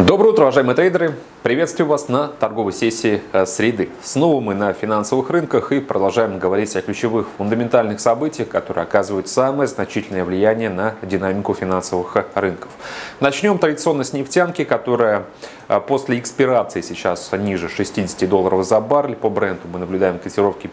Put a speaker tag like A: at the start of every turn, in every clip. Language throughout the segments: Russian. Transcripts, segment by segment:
A: Доброе утро, уважаемые трейдеры! Приветствую вас на торговой сессии среды. Снова мы на финансовых рынках и продолжаем говорить о ключевых фундаментальных событиях, которые оказывают самое значительное влияние на динамику финансовых рынков. Начнем традиционно с нефтянки, которая после экспирации сейчас ниже 60 долларов за баррель. По бренту мы наблюдаем котировки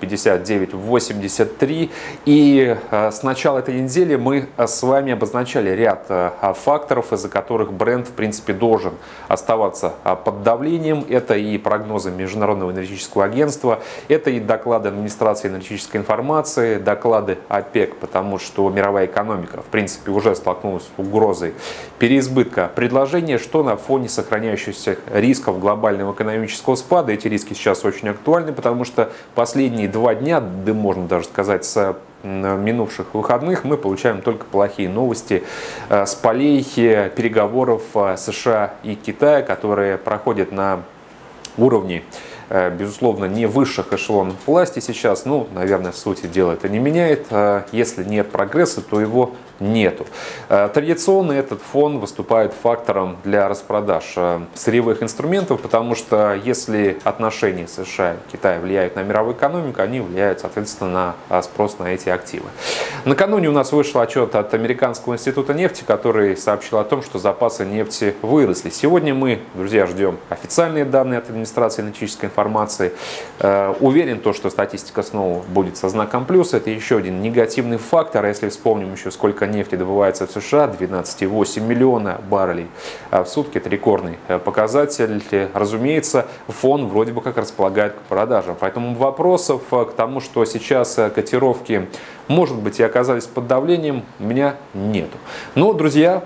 A: 59.83. И с начала этой недели мы с вами обозначали ряд факторов, из-за которых бренд в принципе должен оставаться под давлением. Это и прогнозы Международного энергетического агентства, это и доклады администрации энергетической информации, доклады ОПЕК, потому что мировая экономика в принципе уже столкнулась с угрозой переизбытка предложения, что на фоне сохраняющихся рисков глобального экономического спада. Эти риски сейчас очень актуальны, потому что последние 2 дня, да можно даже сказать, с минувших выходных мы получаем только плохие новости с полей переговоров США и Китая, которые проходят на уровне, безусловно, не высших эшелонов власти сейчас. Ну, наверное, сути дела это не меняет. Если нет прогресса, то его нету. Традиционно этот фон выступает фактором для распродаж сырьевых инструментов, потому что если отношения США и Китая влияют на мировую экономику, они влияют, соответственно, на спрос на эти активы. Накануне у нас вышел отчет от Американского института нефти, который сообщил о том, что запасы нефти выросли. Сегодня мы, друзья, ждем официальные данные от администрации энергетической информации. Уверен, что статистика снова будет со знаком плюс. Это еще один негативный фактор. Если вспомним еще, сколько нефти добывается в США, 12,8 миллиона баррелей в сутки, это рекордный показатель. Разумеется, фон вроде бы как располагает к продажам. Поэтому вопросов к тому, что сейчас котировки, может быть, и оказались под давлением, у меня нету. Но, друзья,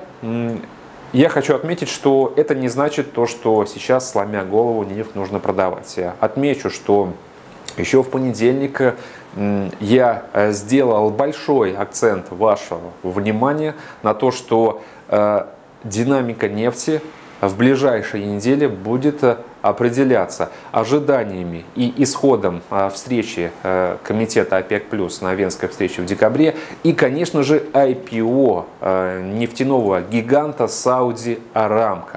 A: я хочу отметить, что это не значит то, что сейчас, сломя голову, нефть нужно продавать. Я отмечу, что еще в понедельник я сделал большой акцент вашего внимания на то, что динамика нефти в ближайшие недели будет определяться ожиданиями и исходом встречи комитета ОПЕК+, на Венской встрече в декабре, и, конечно же, IPO нефтяного гиганта Saudi Aramco.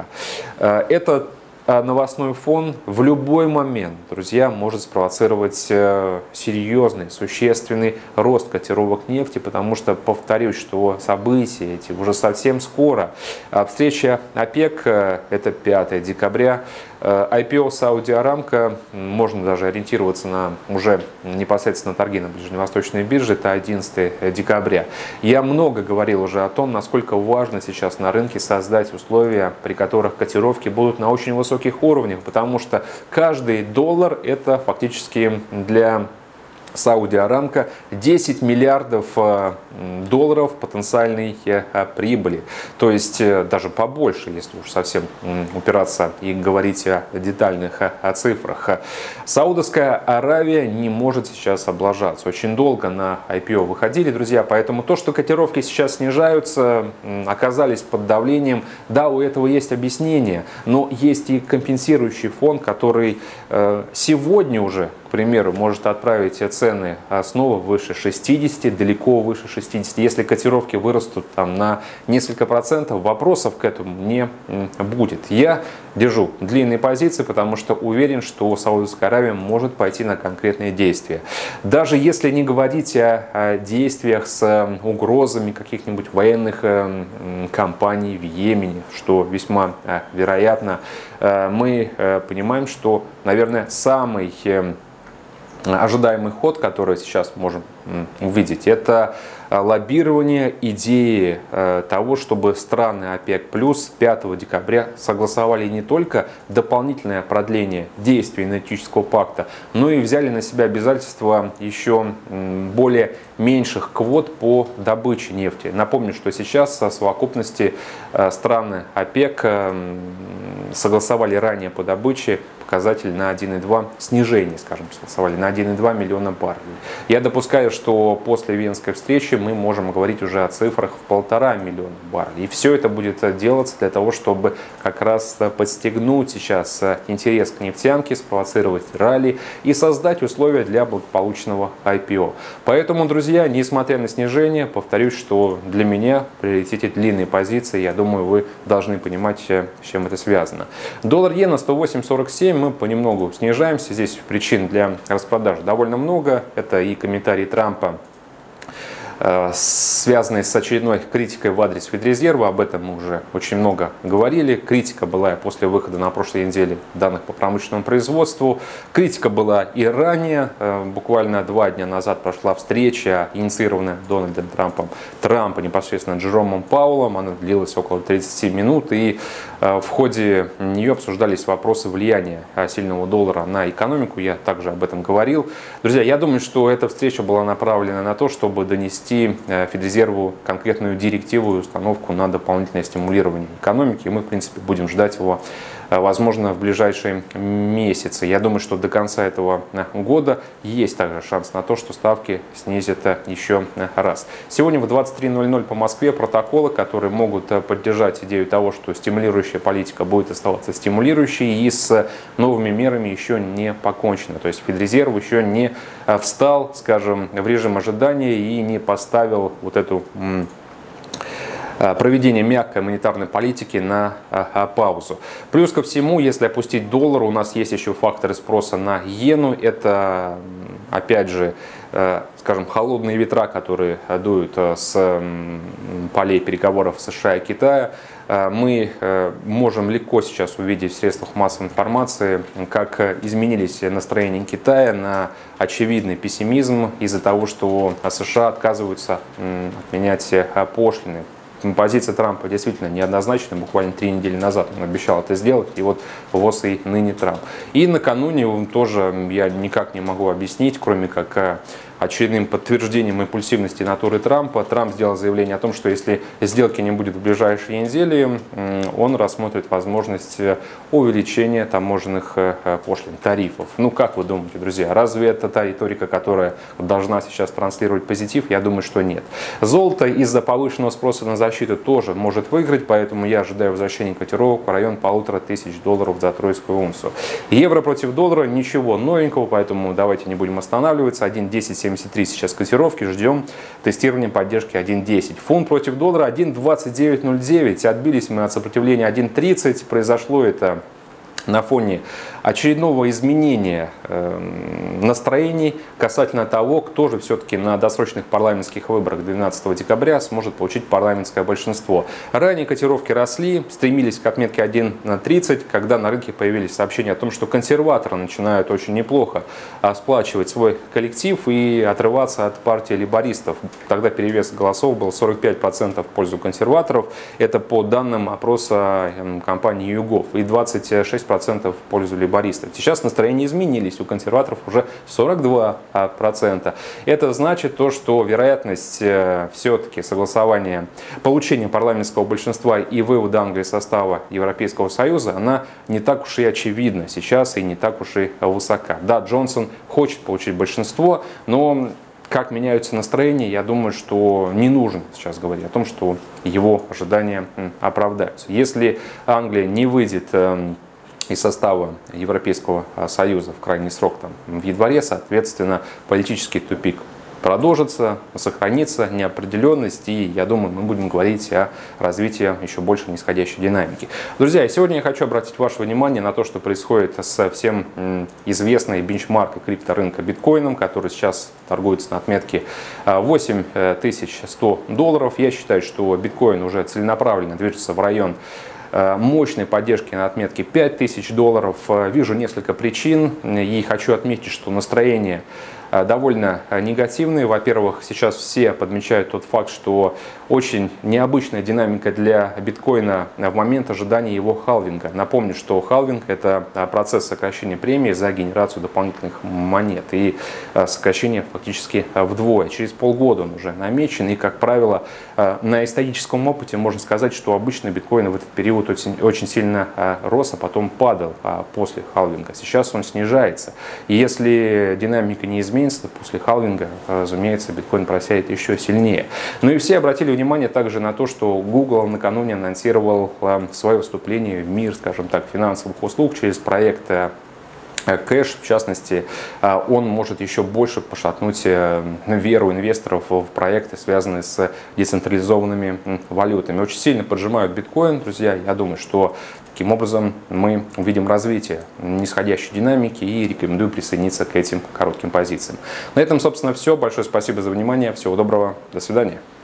A: Это новостной фон в любой момент, друзья, может спровоцировать серьезный, существенный рост котировок нефти, потому что, повторюсь, что события эти уже совсем скоро. Встреча ОПЕК, это 5 декабря, IPO Saudi Aramco, можно даже ориентироваться на уже непосредственно торги на ближневосточной бирже, это 11 декабря. Я много говорил уже о том, насколько важно сейчас на рынке создать условия, при которых котировки будут на очень высоких уровнях, потому что каждый доллар это фактически для Saudi Aramco 10 миллиардов долларов потенциальной прибыли. То есть даже побольше, если уж совсем упираться и говорить о детальных цифрах. Саудовская Аравия не может сейчас облажаться. Очень долго на IPO выходили, друзья, поэтому то, что котировки сейчас снижаются, оказались под давлением, да, у этого есть объяснение, но есть и компенсирующий фон, который сегодня уже, к примеру, может отправить цены снова выше 60, далеко выше 60. Если котировки вырастут там на несколько процентов, вопросов к этому не будет. Я держу длинные позиции, потому что уверен, что Саудовская Аравия может пойти на конкретные действия. Даже если не говорить о действиях с угрозами каких-нибудь военных кампаний в Йемене, что весьма вероятно, мы понимаем, что, наверное, самый ожидаемый ход, который сейчас можем увидеть, это лоббирование идеи того, чтобы страны ОПЕК+ 5 декабря согласовали не только дополнительное продление действий энергетического пакта, но и взяли на себя обязательства еще более меньших квот по добыче нефти. Напомню, что сейчас в совокупности страны ОПЕК согласовали ранее по добыче показатель на 1,2 снижение, скажем, согласовали на 1,2 миллиона баррелей. Я допускаю, что после Венской встречи мы можем говорить уже о цифрах в 1,5 миллиона баррелей. И все это будет делаться для того, чтобы как раз подстегнуть сейчас интерес к нефтянке, спровоцировать ралли и создать условия для благополучного IPO. Поэтому, друзья, несмотря на снижение, повторюсь, что для меня в приоритете длинные позиции. Я думаю, вы должны понимать, с чем это связано. Доллар-иена 108.47, мы понемногу снижаемся. Здесь причин для распродажи довольно много. Это и комментарии Трампа, связанные с очередной критикой в адрес Федрезерва. Об этом мы уже очень много говорили. Критика была после выхода на прошлой неделе данных по промышленному производству. Критика была и ранее. Буквально 2 дня назад прошла встреча, инициированная Дональдом Трампом, непосредственно Джеромом Пауэллом. Она длилась около 30 минут. И в ходе нее обсуждались вопросы влияния сильного доллара на экономику. Я также об этом говорил. Друзья, я думаю, что эта встреча была направлена на то, чтобы донести Федрезерву конкретную директиву и установку на дополнительное стимулирование экономики. И мы, в принципе, будем ждать его, возможно, в ближайшие месяцы. Я думаю, что до конца этого года есть также шанс на то, что ставки снизят еще раз. Сегодня в 23:00 по Москве протоколы, которые могут поддержать идею того, что стимулирующая политика будет оставаться стимулирующей, и с новыми мерами еще не покончено. То есть Федрезерв еще не встал, скажем, в режим ожидания и не поставил вот эту проведение мягкой монетарной политики на паузу. Плюс ко всему, если опустить доллар, у нас есть еще факторы спроса на иену. Это, опять же, скажем, холодные ветра, которые дуют с полей переговоров США и Китая. Мы можем легко сейчас увидеть в средствах массовой информации, как изменились настроения Китая на очевидный пессимизм из-за того, что США отказываются отменять пошлины. Позиция Трампа действительно неоднозначная. Буквально 3 недели назад он обещал это сделать, и вот ВОЗ и ныне Трамп. И накануне он тоже, я никак не могу объяснить, кроме как очередным подтверждением импульсивности натуры Трампа. Трамп сделал заявление о том, что если сделки не будет в ближайшие недели, он рассмотрит возможность увеличения таможенных пошлин, тарифов. Ну, как вы думаете, друзья, разве это та риторика, которая должна сейчас транслировать позитив? Я думаю, что нет. Золото из-за повышенного спроса на защиту тоже может выиграть, поэтому я ожидаю возвращения котировок в район $1500 за тройскую унцию. Евро против доллара, ничего новенького, поэтому давайте не будем останавливаться. 1.1073 сейчас котировки, ждем тестирования поддержки 1.10. Фунт против доллара 1.2909. Отбились мы от сопротивления 1.30. Произошло это на фоне очередного изменения настроений касательно того, кто же все-таки на досрочных парламентских выборах 12 декабря сможет получить парламентское большинство. Ранее котировки росли, стремились к отметке 1.30, когда на рынке появились сообщения о том, что консерваторы начинают очень неплохо сплачивать свой коллектив и отрываться от партии лейбористов. Тогда перевес голосов был 45% в пользу консерваторов. Это по данным опроса компании YouGov. И 26% в пользу лейбористов. Сейчас настроения изменились, у консерваторов уже 42%. Это значит то, что вероятность все-таки согласования, получения парламентского большинства и вывода Англии из состава Европейского Союза, она не так уж и очевидна сейчас и не так уж и высока. Да, Джонсон хочет получить большинство, но как меняются настроения, я думаю, что не нужно сейчас говорить о том, что его ожидания оправдаются. Если Англия не выйдет из состава Европейского Союза в крайний срок в январе, соответственно, политический тупик продолжится, сохранится неопределенность, и я думаю, мы будем говорить о развитии еще больше нисходящей динамики. Друзья, сегодня я хочу обратить ваше внимание на то, что происходит с всем известной бенчмаркой крипторынка биткоином, который сейчас торгуется на отметке $8100. Я считаю, что биткоин уже целенаправленно движется в район мощной поддержки на отметке $5000. Вижу несколько причин и хочу отметить, что настроение довольно негативные. Во-первых, сейчас все подмечают тот факт, что очень необычная динамика для биткоина в момент ожидания его халвинга. Напомню, что халвинг – это процесс сокращения премии за генерацию дополнительных монет. И сокращение фактически вдвое. Через полгода он уже намечен. И, как правило, на историческом опыте можно сказать, что обычно биткоин в этот период очень сильно рос, а потом падал после халвинга. Сейчас он снижается. И если динамика не изменится, то после халвинга, разумеется, биткоин просядет еще сильнее. Ну и все обратили внимание также на то, что Google накануне анонсировал свое вступление в мир, скажем так, финансовых услуг через проект Кэш, в частности, он может еще больше пошатнуть веру инвесторов в проекты, связанные с децентрализованными валютами. Очень сильно поджимают биткоин, друзья. Я думаю, что таким образом мы увидим развитие нисходящей динамики и рекомендую присоединиться к этим коротким позициям. На этом, собственно, все. Большое спасибо за внимание. Всего доброго. До свидания.